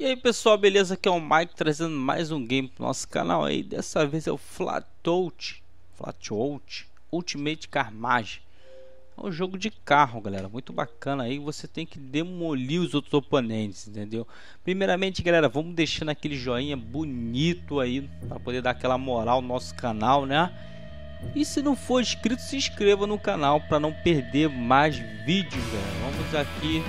E aí pessoal, beleza? Aqui é o Mike trazendo mais um game pro nosso canal aí. Dessa vez é o Flatout Ultimate Carnage. É um jogo de carro, galera, muito bacana aí. Você tem que demolir os outros oponentes, entendeu? Primeiramente, galera, vamos deixando aquele joinha bonito aí para poder dar aquela moral no nosso canal, né? E se não for inscrito, se inscreva no canal para não perder mais vídeos, galera. Vamos aqui.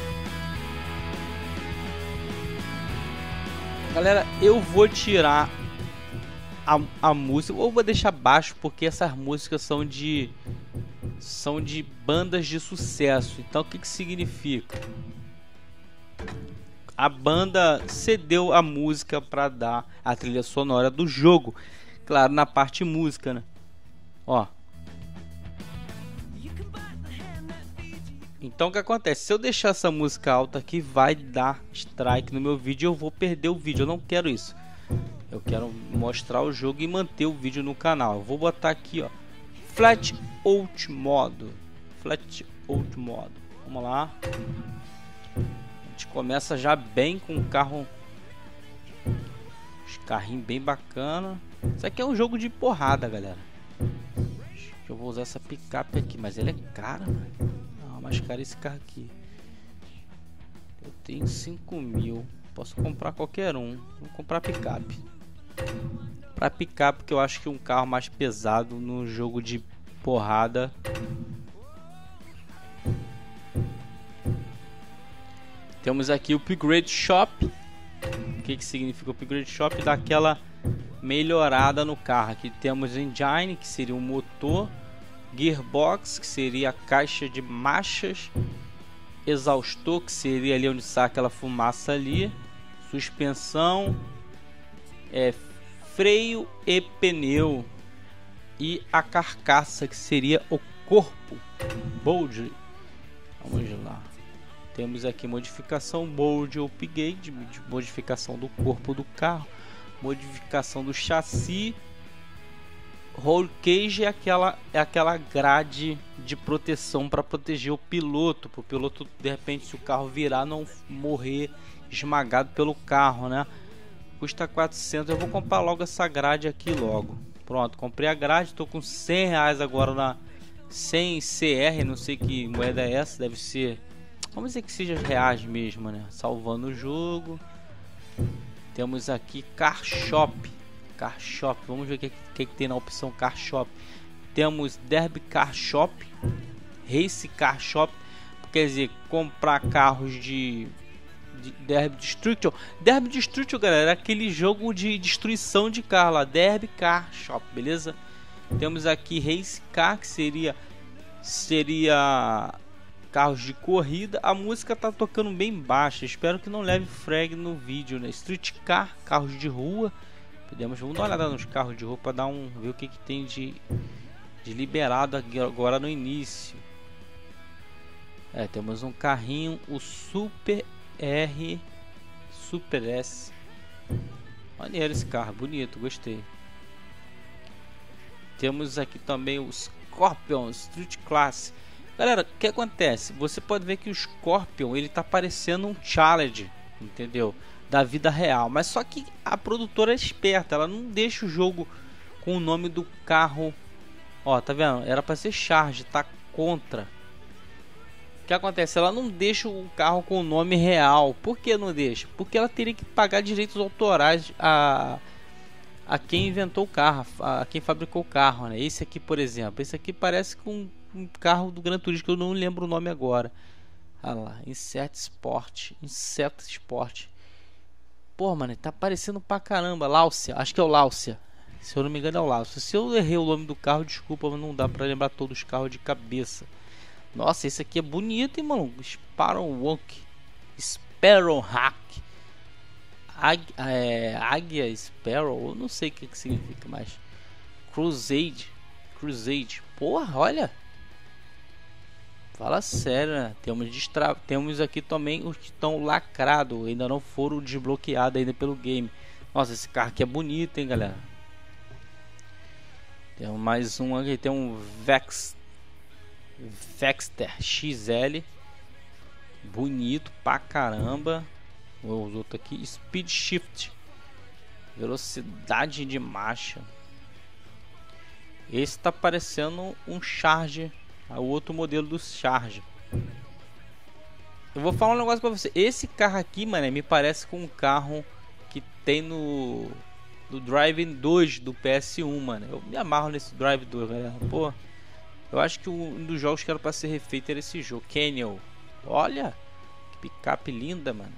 Galera, eu vou tirar a música, ou vou deixar baixo, porque essas músicas são de bandas de sucesso. Então o que significa? A banda cedeu a música para dar a trilha sonora do jogo, claro, na parte música, né? Ó. Então o que acontece? Se eu deixar essa música alta aqui, vai dar strike no meu vídeo e eu vou perder o vídeo. Eu não quero isso. Eu quero mostrar o jogo e manter o vídeo no canal. Eu vou botar aqui, ó, Flatout modo. Flatout modo. Vamos lá. A gente começa já bem com o carro. Os carrinhos bem bacana. Isso aqui é um jogo de porrada, galera. Eu vou usar essa picape aqui, mas ele é cara, mano. Mais caro esse carro aqui. Eu tenho 5.000. Posso comprar qualquer um. Vou comprar picape. Para picape, que eu acho que um carro mais pesado no jogo de porrada. Temos aqui o Upgrade Shop. O que significa o Upgrade Shop? Dá aquela melhorada no carro. Aqui temos Engine, que seria um motor. Gearbox, que seria a caixa de marchas. Exaustor, que seria ali onde sai aquela fumaça ali. Suspensão, freio e pneu. E a carcaça, que seria o corpo. Body. Vamos lá. Temos aqui modificação Body Upgrade, modificação do corpo do carro, modificação do chassi. Roll cage é aquela grade de proteção para proteger o piloto, para o piloto, de repente, se o carro virar, não morrer esmagado pelo carro, né? Custa 400. Eu vou comprar logo essa grade aqui logo. Pronto, comprei a grade. Estou com 100 reais agora na 100 CR, não sei que moeda é essa, deve ser, vamos dizer que seja reais mesmo, né? Salvando o jogo. Temos aqui Car Shop. Car Shop, vamos ver o que tem na opção Car Shop. Temos Derby Car Shop, Race Car Shop, quer dizer, comprar carros de Derby Destruction. Derby Destruction, galera, é aquele jogo de destruição de carro lá, Derby Car Shop, beleza? Temos aqui Race Car, que seria carros de corrida. A música tá tocando bem baixa, espero que não leve frag no vídeo, né? Street Car, carros de rua. Vamos dar uma olhada nos carros de rua para dar ver o que tem de liberado agora no início. Temos um carrinho, o Super R, Super S. Maneiro esse carro, bonito, gostei. Temos aqui também o Scorpion Street Class. Galera, o que acontece? Você pode ver que o Scorpion ele tá parecendo um Challenge, entendeu? Da vida real, mas só que a produtora é esperta, ela não deixa o jogo com o nome do carro. Ó, tá vendo? Era para ser Charge, tá contra. O que acontece? Ela não deixa o carro com o nome real. Por que não deixa? Porque ela teria que pagar direitos autorais a quem inventou o carro, a quem fabricou o carro, né? Esse aqui, por exemplo, esse aqui parece com um carro do Gran Turismo que eu não lembro o nome agora. Olha lá, Insert Sport. Pô, mano, tá parecendo pra caramba. Lancia, acho que é o Lancia. Se eu não me engano é o Lancia. Se eu errei o nome do carro, desculpa, mas não dá pra lembrar todos os carros de cabeça. Nossa, esse aqui é bonito, hein, mano. Sparrowhawk. Sparrowhawk. Águia Sparrow. Eu não sei o que significa mais. Crusade. Porra, olha. Fala sério, né? Temos aqui também os que estão lacrados, ainda não foram desbloqueados ainda pelo game. Nossa, esse carro aqui é bonito, hein, galera? Tem mais um aqui, tem um Vexter XL. Bonito pra caramba. os outros aqui. Speed Shift, velocidade de marcha. Esse tá parecendo um Charge, o outro modelo do Charge. Eu vou falar um negócio pra você. Esse carro aqui, mano, me parece com um carro que tem no Drive 2 do PS1, mano. Eu me amarro nesse Drive 2, galera. Pô, eu acho que um dos jogos que era pra ser refeito era esse jogo, Canyon. Olha, que picape linda, mano.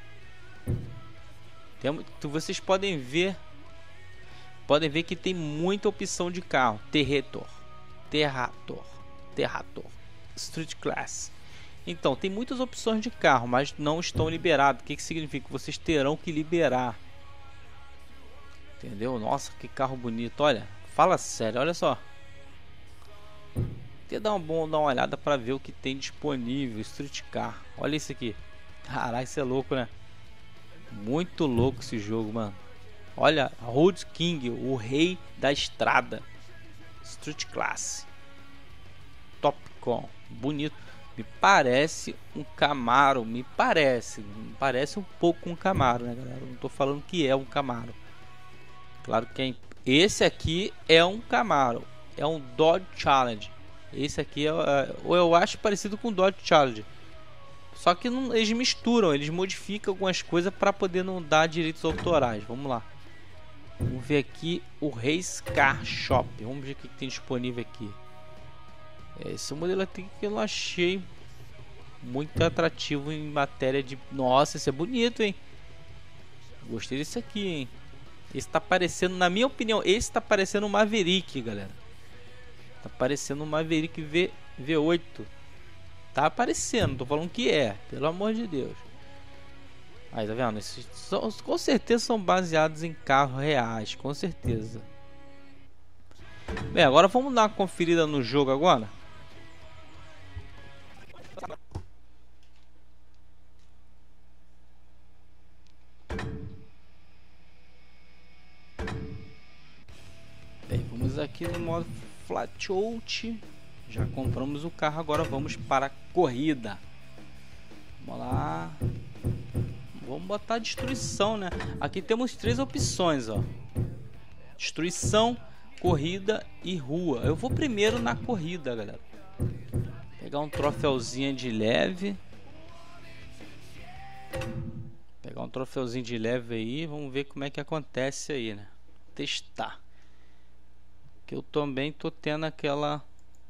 Vocês podem ver que tem muita opção de carro. Terrator, Street Class. Então, tem muitas opções de carro, mas não estão liberados. O que significa? Vocês terão que liberar. Entendeu? Nossa, que carro bonito. Olha, fala sério, olha só. Tem que dar uma olhada para ver o que tem disponível. Street Car. Olha isso aqui. Caralho, isso é louco, né? Muito louco esse jogo, mano. Olha, Road King, o rei da estrada. Street Class. Topcon. Bonito. Me parece um Camaro. Me parece um pouco um Camaro, né, galera? Não tô falando que é um Camaro. Claro que esse aqui é um Camaro. É um Dodge Challenge. Esse aqui eu acho parecido com o Dodge Challenge. Só que não, eles misturam, eles modificam algumas coisas para poder não dar direitos autorais. Vamos lá. Vamos ver aqui o Race Car Shop. Vamos ver o que tem disponível aqui. Esse modelo aqui que eu não achei muito atrativo em matéria de... Nossa, esse é bonito, hein? Gostei desse aqui, hein? Esse tá parecendo, na minha opinião, esse tá parecendo um Maverick, galera. Tá parecendo um Maverick V8. Tá aparecendo, tô falando que é, pelo amor de Deus. Aí, tá vendo? Esses com certeza são baseados em carros reais, com certeza. Bem, agora vamos dar uma conferida no jogo agora. Bem, vamos aqui no modo Flat Out. Já compramos o carro, agora vamos para a corrida. Vamos lá. Vamos botar destruição, né? Aqui temos 3 opções, ó. Destruição, corrida e rua. Eu vou primeiro na corrida, galera. Pegar um troféuzinho de leve. Pegar um troféuzinho de leve aí. Vamos ver como é que acontece aí, né? Testar. Que eu também tô tendo aquela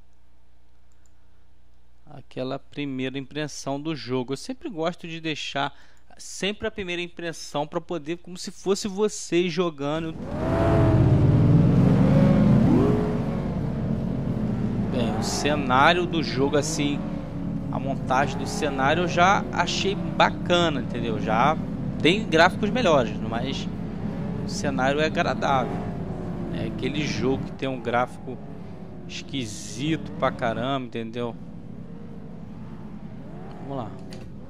primeira impressão do jogo. Eu sempre gosto de deixar sempre a primeira impressão para poder, como se fosse vocês jogando. Bem, o cenário do jogo, assim, a montagem do cenário eu já achei bacana, entendeu? Já tem gráficos melhores, mas o cenário é agradável. É aquele jogo que tem um gráfico esquisito pra caramba, entendeu? Vamos lá.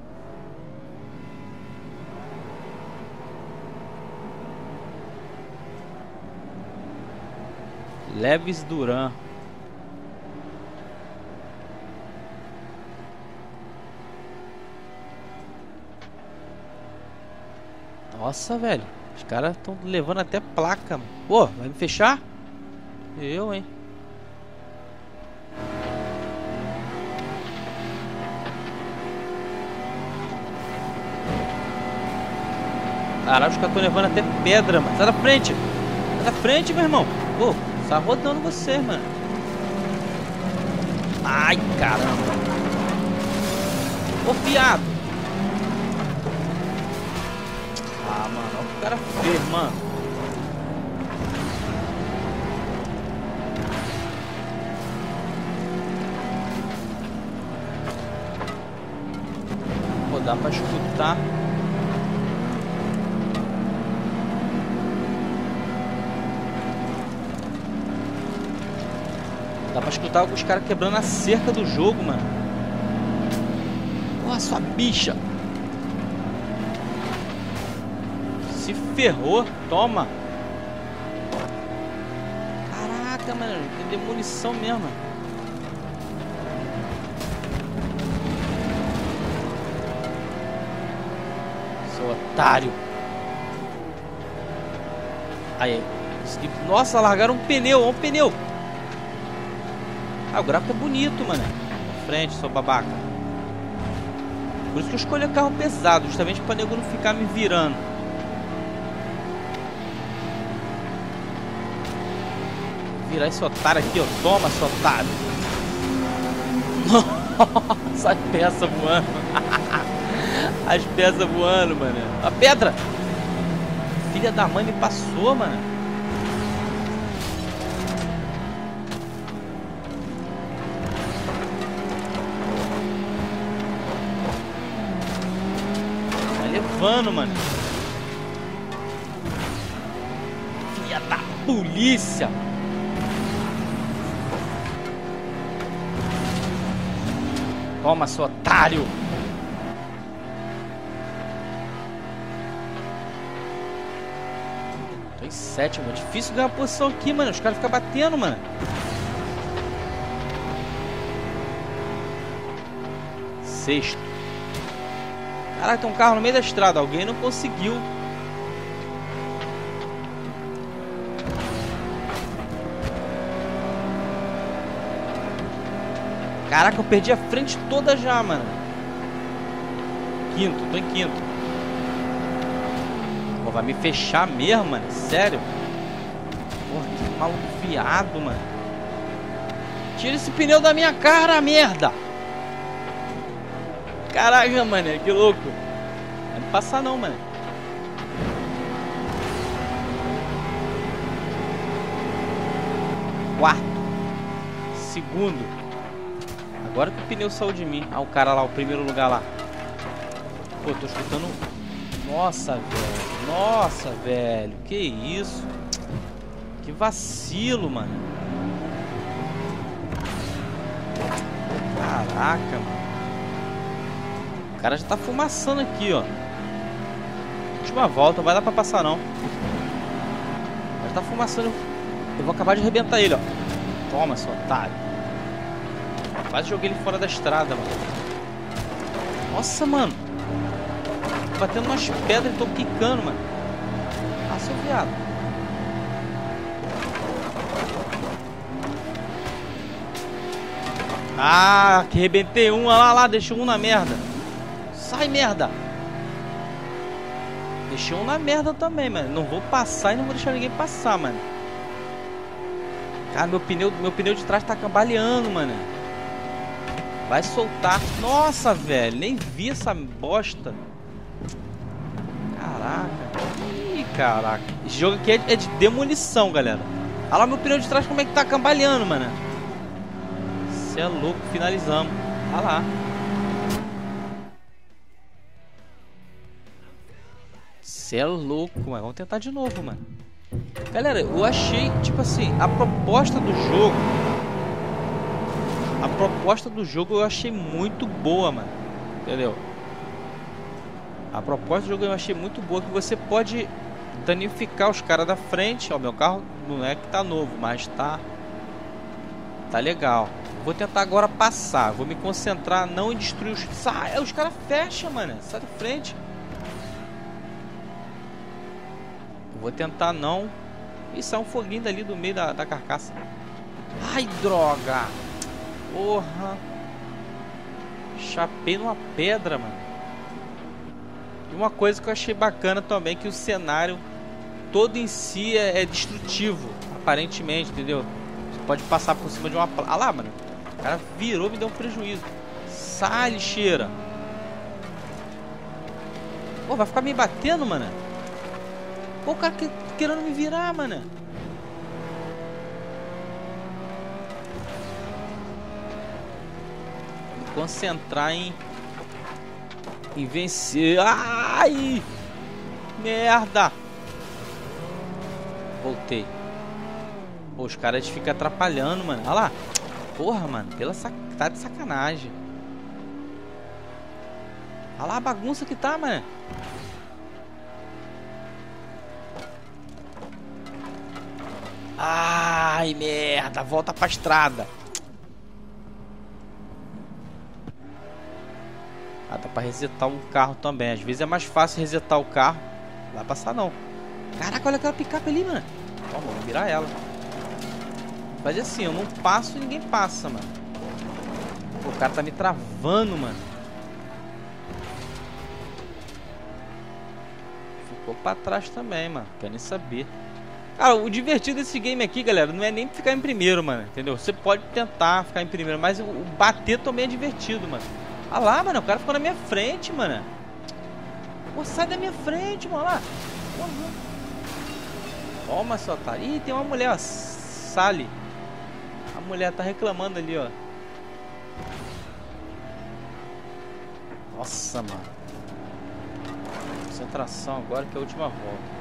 Leves Duran. Nossa, velho. Os caras estão levando até placa, mano. Pô, vai me fechar? Eu, hein? Caralho, os caras estão levando até pedra, mano. Sai da frente. Sai da frente, meu irmão. Pô, tá rodando você, mano. Ai, caramba. Ô, fiado. Ah, mano, olha o que o cara fez, mano. Pô, dá pra escutar. Dá pra escutar os caras quebrando a cerca do jogo, mano. Ó, sua bicha. Se ferrou, toma. Caraca, mano, tem demolição mesmo. Seu otário. Aí. Nossa, largaram um pneu. Olha um pneu. Ah, o gráfico é bonito, mano. Na frente, sou babaca. Por isso que eu escolhi carro pesado, justamente pra nego não ficar me virando. Vou virar esse otário aqui, ó. Toma, seu otário. Nossa, as peças voando. As peças voando, mano. A pedra. Filha da mãe me passou, mano. Levando, mano. Filha da polícia. Toma, seu otário. Tô em sétimo. É difícil ganhar posição aqui, mano. Os caras ficam batendo, mano. Sexto. Caraca, tem um carro no meio da estrada. Alguém não conseguiu. Caraca, eu perdi a frente toda já, mano. Quinto, tô em quinto. Pô, vai me fechar mesmo, mano. Sério. Porra, que maluco viado, mano. Tira esse pneu da minha cara, merda. Caraca, mano, que louco. Não vai me passar não, mano. Quarto. Segundo. Agora que o pneu saiu de mim. Ah, o cara lá, o primeiro lugar lá. Pô, tô escutando. Nossa, velho. Nossa, velho. Que isso? Que vacilo, mano. Caraca, mano. O cara já tá fumaçando aqui, ó. Última volta, não vai dar pra passar não. Já tá fumaçando. Eu vou acabar de arrebentar ele, ó. Toma, seu otário. Quase joguei ele fora da estrada, mano. Nossa, mano. Tô batendo umas pedras e tô quicando, mano. Ah, seu viado. Ah, que arrebentei um. Olha lá, deixei um na merda. Sai, merda. Deixei um na merda também, mano. Não vou passar e não vou deixar ninguém passar, mano. Cara, meu pneu de trás tá cambaleando, mano. Vai soltar. Nossa, velho. Nem vi essa bosta. Caraca. Ih, caraca. Esse jogo aqui é de demolição, galera. Olha lá meu pneu de trás como é que tá cambaleando, mano. Você é louco. Finalizamos. Olha lá. Você é louco, mano. Vamos tentar de novo, mano. Galera, eu achei, tipo assim, a proposta do jogo. A proposta do jogo eu achei muito boa, mano. Entendeu? A proposta do jogo eu achei muito boa. Que você pode danificar os caras da frente. Ó, meu carro não é que tá novo, mas tá legal. Vou tentar agora passar. Vou me concentrar não em destruir os... Sai, os caras fecham, mano. Sai da frente. Vou tentar não... Ih, sai um foguinho dali do meio da carcaça. Ai, droga. Porra. Chapei numa pedra, mano. E uma coisa que eu achei bacana também, que o cenário todo em si é destrutivo, aparentemente, entendeu? Você pode passar por cima de uma... Ah lá, mano. O cara virou e me deu um prejuízo. Sai, lixeira. Pô, vai ficar me batendo, mano. Pô, o cara querendo me virar, mano. Vou me concentrar em vencer. Ai! Merda! Voltei. Pô, os caras ficam atrapalhando, mano. Olha lá. Porra, mano. Tá de sacanagem. Olha lá a bagunça que tá, mano. Ai, merda. Volta pra estrada. Ah, dá pra resetar o carro também. Às vezes é mais fácil resetar o carro. Não vai passar não. Caraca, olha aquela picape ali, mano. Ó, vamos virar ela. Fazer assim, eu não passo e ninguém passa, mano. Pô, o cara tá me travando, mano. Ficou pra trás também, mano. Quer nem saber. Cara, o divertido desse game aqui, galera, não é nem ficar em primeiro, mano. Entendeu? Você pode tentar ficar em primeiro, mas o bater também é divertido, mano. Ah lá, mano, o cara ficou na minha frente, mano. Pô, sai da minha frente, mano. Lá. Toma, seu otário. Ih, tem uma mulher, ó. Sally. A mulher tá reclamando ali, ó. Nossa, mano. Concentração agora que é a última volta.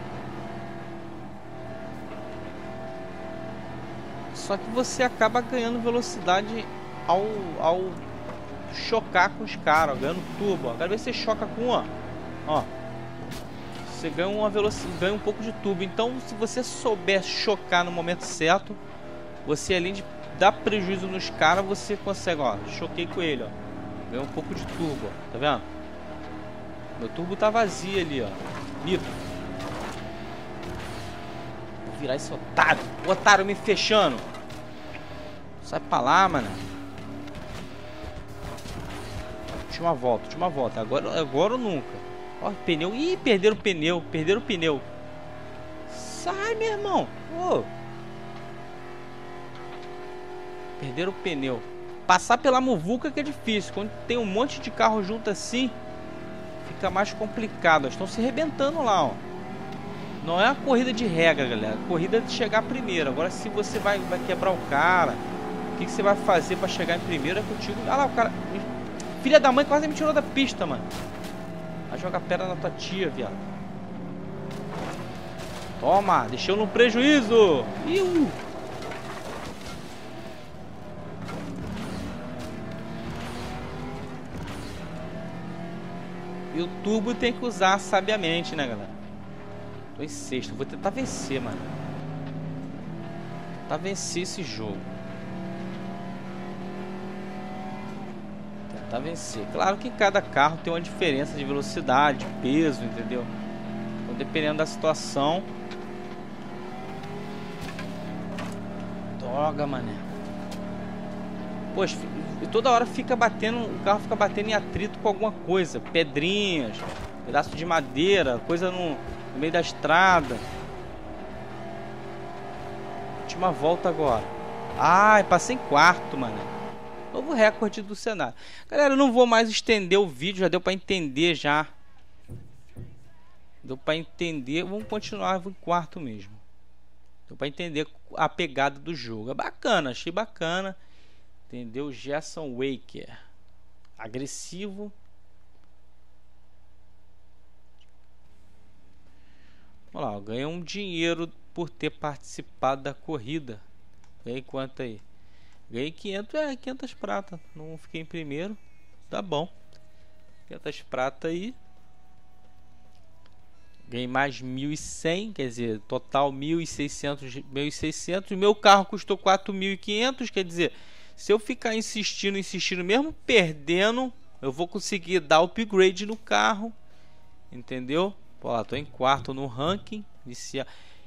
Só que você acaba ganhando velocidade ao chocar com os caras, ganhando turbo. Cada vez você choca com um, ó. Você ganha uma velocidade, ganha um pouco de turbo. Então, se você souber chocar no momento certo, você, além de dar prejuízo nos caras, você consegue, ó. Choquei com ele, ó. Ganha um pouco de turbo, ó. Tá vendo? Meu turbo tá vazio ali, ó. Nitro. Vou virar esse otário. O otário me fechando. Sai pra lá, mano. Última volta. Agora ou nunca. Ó, pneu. Ih, perderam o pneu. Sai, meu irmão. Ô. Perderam o pneu. Passar pela muvuca que é difícil. Quando tem um monte de carro junto assim, fica mais complicado. Eles estão se arrebentando lá, ó. Não é uma corrida de regra, galera. Corrida de chegar primeiro. Agora, se você vai quebrar o cara, o que você vai fazer pra chegar em primeiro é contigo. Ah lá, o cara... Filha da mãe quase me tirou da pista, mano. Vai jogar pedra na tua tia, viado. Toma, deixou no prejuízo. E o turbo tem que usar sabiamente, né, galera? Tô em sexto, vou tentar vencer, mano. Tentar vencer esse jogo. Tentar vencer. Claro que cada carro tem uma diferença de velocidade, de peso, entendeu? Então, dependendo da situação. Droga, mané. Poxa, toda hora fica batendo, o carro fica batendo em atrito com alguma coisa, pedrinhas, pedaço de madeira, coisa no meio da estrada. Última volta agora. Ai, passei em quarto, mano. Novo recorde do cenário. Galera, eu não vou mais estender o vídeo, já deu pra entender já. Deu pra entender, vamos continuar, vou em quarto mesmo. Deu pra entender a pegada do jogo. É bacana, achei bacana. Entendeu? Jason Waker. Agressivo. Vamos lá, eu ganhei um dinheiro por ter participado da corrida. Ganhei quanto aí? Ganhei 500 prata. Não fiquei em primeiro. Tá bom. 500 prata aí. Ganhei mais 1.100, quer dizer, total 1.600. Meu carro custou 4.500, quer dizer, se eu ficar insistindo, mesmo perdendo, eu vou conseguir dar upgrade no carro, entendeu? Ó, tô em quarto no ranking inicial.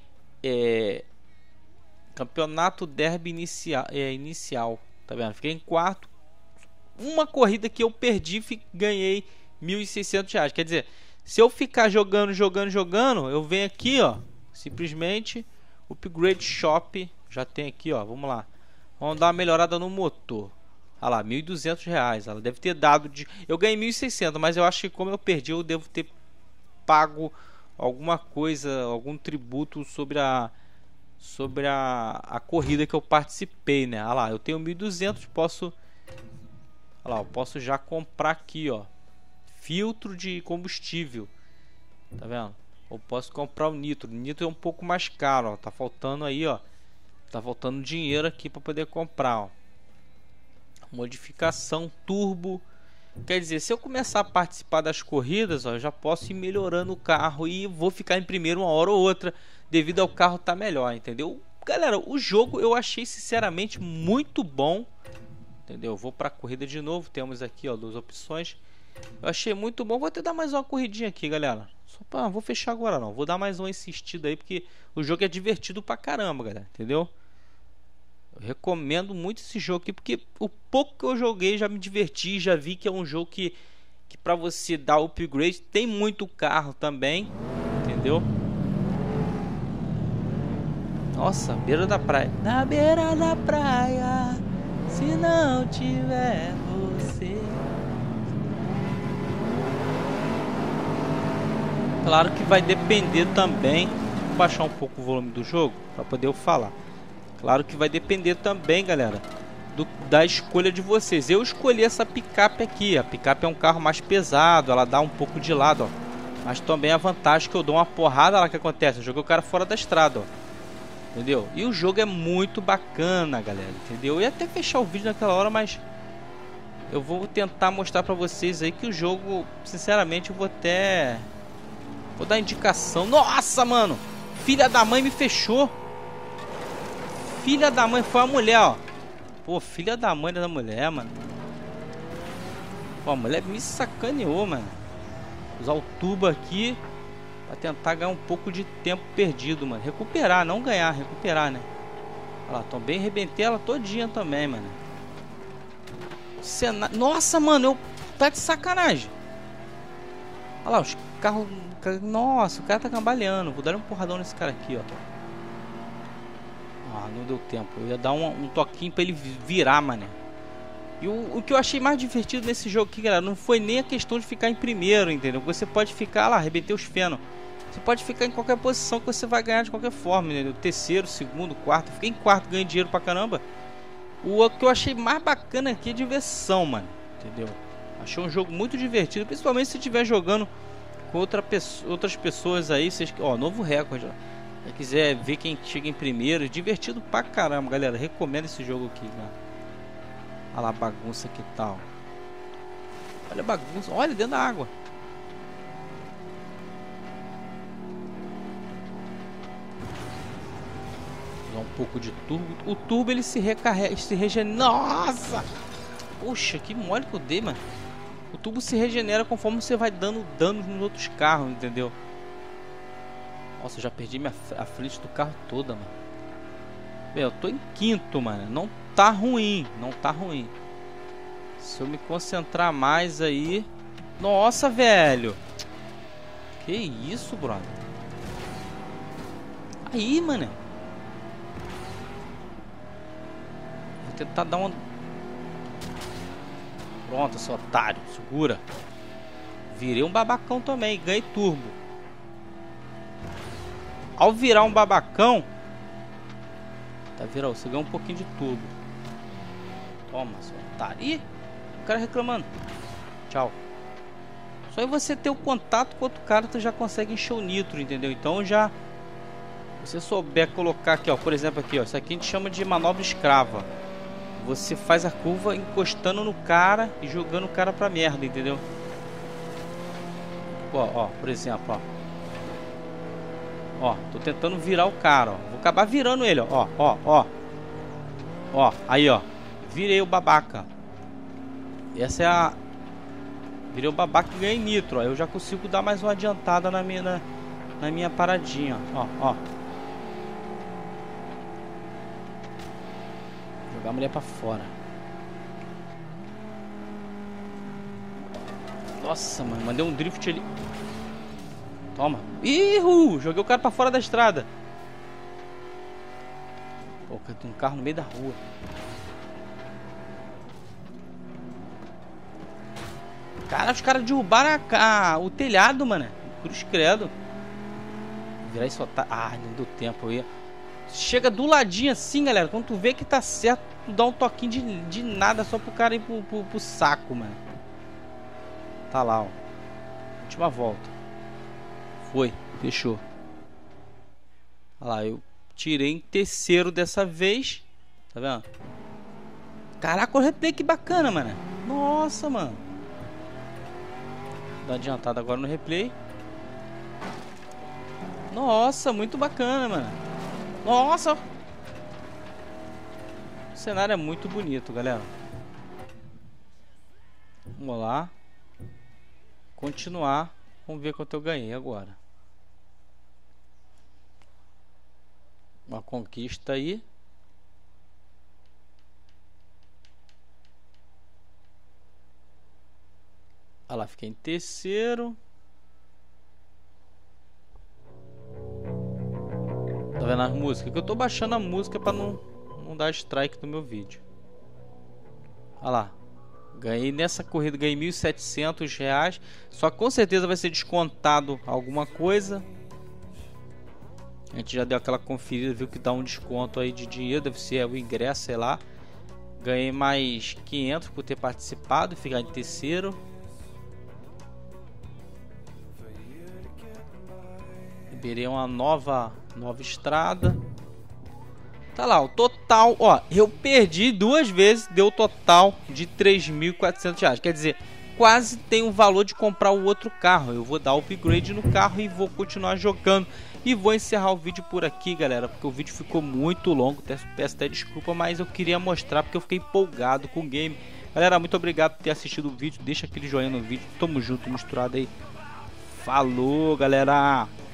Campeonato Derby inicial, tá vendo? Fiquei em quarto. Uma corrida que eu perdi, ganhei R$1.600. Quer dizer, se eu ficar jogando, eu venho aqui, ó, simplesmente upgrade shop, já tem aqui, ó, vamos lá. Vamos dar uma melhorada no motor. Olha lá, R$1.200. Ela deve ter dado de... Eu ganhei 1.600, mas eu acho que como eu perdi, eu devo ter pago alguma coisa, algum tributo sobre a corrida que eu participei, né? Olha lá, eu tenho 1.200, posso... Olha lá, eu posso já comprar aqui, ó, filtro de combustível, tá vendo? Ou posso comprar o nitro. O nitro é um pouco mais caro, ó. Tá faltando aí, ó. Tá faltando dinheiro aqui para poder comprar, ó. Modificação turbo. Quer dizer, se eu começar a participar das corridas, ó, eu já posso ir melhorando o carro e vou ficar em primeiro uma hora ou outra, devido ao carro tá melhor, entendeu? Galera, o jogo eu achei sinceramente muito bom, entendeu? Vou para a corrida de novo. Temos aqui, ó, duas opções. Eu achei muito bom. Vou até dar mais uma corridinha aqui, galera. Só pra... Vou fechar agora não. Vou dar mais uma insistida aí, porque o jogo é divertido pra caramba, galera. Entendeu? Eu recomendo muito esse jogo aqui, porque o pouco que eu joguei já me diverti. Já vi que é um jogo que pra você dar upgrade, tem muito carro também. Entendeu? Nossa, beira da praia. Na beira da praia, se não tiver você. Claro que vai depender também. Vou baixar um pouco o volume do jogo para poder eu falar. Claro que vai depender também, galera, da escolha de vocês. Eu escolhi essa picape aqui. A picape é um carro mais pesado, ela dá um pouco de lado, ó. Mas também a vantagem que eu dou uma porrada lá que acontece. Eu joguei o cara fora da estrada, ó. Entendeu? E o jogo é muito bacana, galera, entendeu? Eu ia até fechar o vídeo naquela hora, mas eu vou tentar mostrar pra vocês aí que o jogo, sinceramente, eu vou até... Vou dar indicação. Nossa, mano! Filha da mãe me fechou. Filha da mãe, foi a mulher, ó. Pô, filha da mãe da mulher, mano. Pô, a mulher me sacaneou, mano. Usar o tubo aqui pra tentar ganhar um pouco de tempo perdido, mano. Recuperar, não ganhar, recuperar, né? Olha lá, também arrebentei ela todinha também, mano. Nossa, mano, eu... Tá de sacanagem. Olha lá, os carros... Nossa, o cara tá cambaleando. Vou dar um porradão nesse cara aqui, ó. Ah, não deu tempo. Eu ia dar um toquinho pra ele virar, mano. E o que eu achei mais divertido nesse jogo aqui, galera, não foi nem a questão de ficar em primeiro, entendeu? Você pode ficar lá, arrebentar os fenos. Você pode ficar em qualquer posição que você vai ganhar de qualquer forma, entendeu? Terceiro, segundo, quarto. Fiquei em quarto, ganhei dinheiro pra caramba. O que eu achei mais bacana aqui é diversão, mano. Entendeu? Achei um jogo muito divertido, principalmente se estiver jogando com outras pessoas aí. Vocês... Ó, novo recorde, ó. Se quiser ver quem chega em primeiro, divertido pra caramba, galera. Recomendo esse jogo aqui, né? Olha lá a bagunça que tal. Olha a bagunça, olha dentro da água. Usar um pouco de turbo. O turbo ele se recarrega, se regenera. Nossa! Poxa, que mole que eu dei, mano. O turbo se regenera conforme você vai dando dano nos outros carros, entendeu? Nossa, eu já perdi a frente do carro toda, mano. Bem, eu tô em quinto, mano. Não tá ruim, não tá ruim. Se eu me concentrar mais aí... Nossa, velho. Que isso, brother. Aí, mano. Vou tentar dar uma... Pronto, seu otário. Segura. Virei um babacão também. Ganhei turbo. Ao virar um babacão... Tá, virou. Você ganhou um pouquinho de turbo. Toma, seu otário. Ih, o cara reclamando. Tchau. Só aí você ter o contato com outro cara, tu já consegue encher o nitro, entendeu? Então já... Se você souber colocar aqui, ó. Por exemplo aqui, ó. Isso aqui a gente chama de manobra escrava. Você faz a curva encostando no cara e jogando o cara pra merda, entendeu? Ó, por exemplo, ó. Ó, tô tentando virar o cara, ó. Vou acabar virando ele, ó. Ó, aí, ó. Virei o babaca. Essa é a... Virei o babaca e ganhei nitro, ó. Eu já consigo dar mais uma adiantada na minha paradinha, ó. Jogar a mulher pra fora. Nossa, mano. Mandei um drift ali. Toma. Ih, joguei o cara pra fora da estrada. Pô, tem um carro no meio da rua. Cara, os caras derrubaram o telhado, mano. Cruz credo. Virar isso. Ah, não deu tempo. Eu ia... Chega do ladinho assim, galera. Quando tu vê que tá certo, tu dá um toquinho de nada só pro cara ir pro saco, mano. Tá lá, ó. Última volta. Foi, fechou. Olha lá, eu tirei em terceiro dessa vez. Tá vendo? Caraca, o replay que bacana, mano. Nossa, mano. Dá adiantada agora no replay. Nossa, muito bacana, mano. Nossa. O cenário é muito bonito, galera. Vamos lá. continuar. Vamos ver quanto eu ganhei agora. Uma conquista aí. Olha lá, fiquei em terceiro. Tá vendo as músicas? Que eu tô baixando a música pra não dar strike no meu vídeo. Olha lá. Ganhei nessa corrida, ganhei R$1.700. Só que com certeza vai ser descontado alguma coisa. A gente já deu aquela conferida, viu que dá um desconto aí de dinheiro. Deve ser o ingresso, sei lá. Ganhei mais 500 por ter participado e ficar em terceiro. Liberei uma nova estrada. Tá lá, o total, ó, eu perdi 2 vezes, deu total de R$3.400. Quer dizer, quase tem o valor de comprar o outro carro. Eu vou dar upgrade no carro e vou continuar jogando. E vou encerrar o vídeo por aqui, galera, porque o vídeo ficou muito longo. Peço até desculpa, mas eu queria mostrar porque eu fiquei empolgado com o game. Galera, muito obrigado por ter assistido o vídeo. Deixa aquele joinha no vídeo. Tamo junto, misturado aí. Falou, galera!